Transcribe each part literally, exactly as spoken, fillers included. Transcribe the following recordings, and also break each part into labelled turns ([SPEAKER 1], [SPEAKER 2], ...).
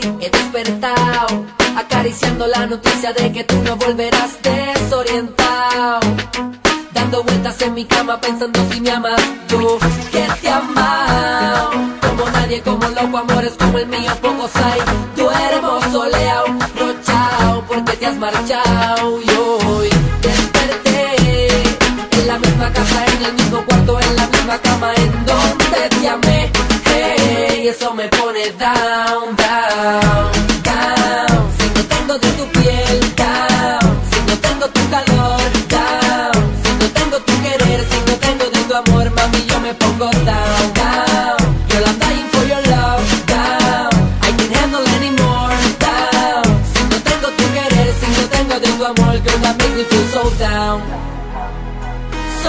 [SPEAKER 1] he despertado acariciando la noticia de que tú no volverás desorientado, dando vueltas en mi cama pensando si me amas. Yo que te he amado como nadie, como loco, amores como el mío pocos hay. Duermo soleado, rochao, porque te has marchado. Y hoy desperté en la misma casa, en el mismo cuarto, en la misma cama en donde te amé. Hey, eso me pone down, down, down. Si no tengo de tu piel, down. Si no tengo tu calor, down. Si no tengo tu querer, si no tengo de tu amor, mami, yo me pongo down, down. Girl, I'm dying for your love, down. I can't handle anymore, down. Si no tengo tu querer, si no tengo de tu amor, girl, that makes me feel so down, so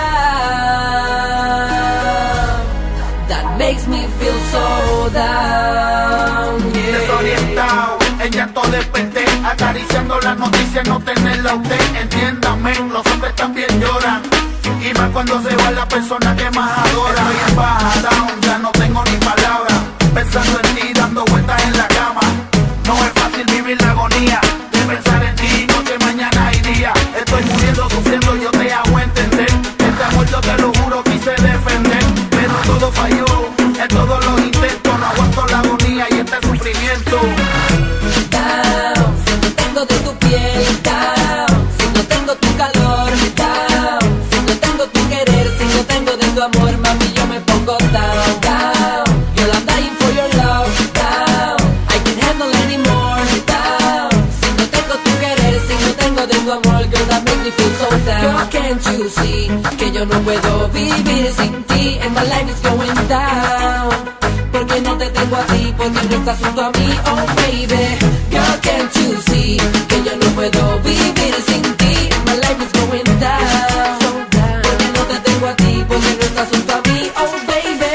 [SPEAKER 1] down. That makes me feel so down, yeah.
[SPEAKER 2] Desorientado, en llanto desperté, acariciando las noticias, no tenerla a usted. Entiéndame, los hombres también lloran, y más cuando se va la persona que más adora. Estoy en baja, down, ya no tengo ni palabras, pensando en ti, dando vueltas en la cama. No es fácil vivir la agonía de pensar en ti, noche, mañana y día. Estoy muriendo, sufriendo, yo te hago entender. Este amor yo te lo juro, quise defender, pero todo falló, en todos los intentos. No aguanto la agonía y este sufrimiento.
[SPEAKER 1] Down, si no tengo de tu piel, down. Si no tengo tu calor, down. Si no tengo tu querer, si no tengo de tu amor, mami, yo me pongo down, down. Girl, I'm dying for your love, down. I can't handle anymore, down. Si no tengo tu querer, si no tengo de tu amor, girl, that makes me feel so down. Girl, can't you see que yo no puedo vivir sin ti? And my life is going down, porque no te tengo a ti, porque no estás junto a mí, oh baby. Girl, can't you see que yo no puedo vivir sin ti? My life is going down, porque no te tengo a ti, porque no estás junto a mí, oh baby.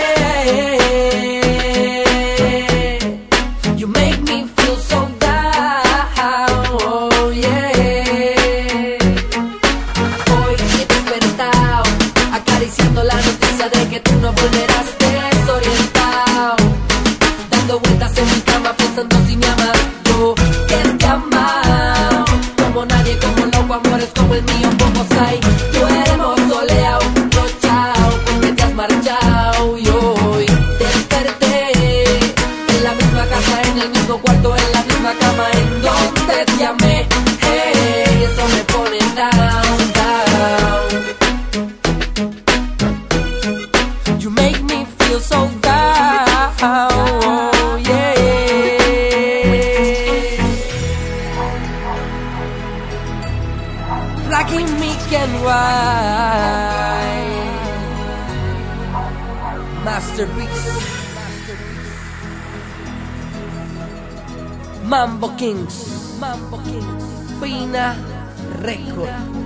[SPEAKER 1] You make me feel so down, oh yeah. Hoy he despertado acariciando la noticia de que tú no volverás desorientado, dando vueltas en mi cama pensando si me amas. Yo que te he amado como nadie, como loco, amores como el mío pocos hay. Duermo soleado, rochao, porque te has marchado. Y hoy desperté en la misma casa, en el mismo cuarto, en la misma cama en donde te amé. Hey, eso me pone down, down. You make me feel so down, oh, yeah. Black and meek and white, masterpiece, Mambo Kings, Mambo Kings, Pina Record.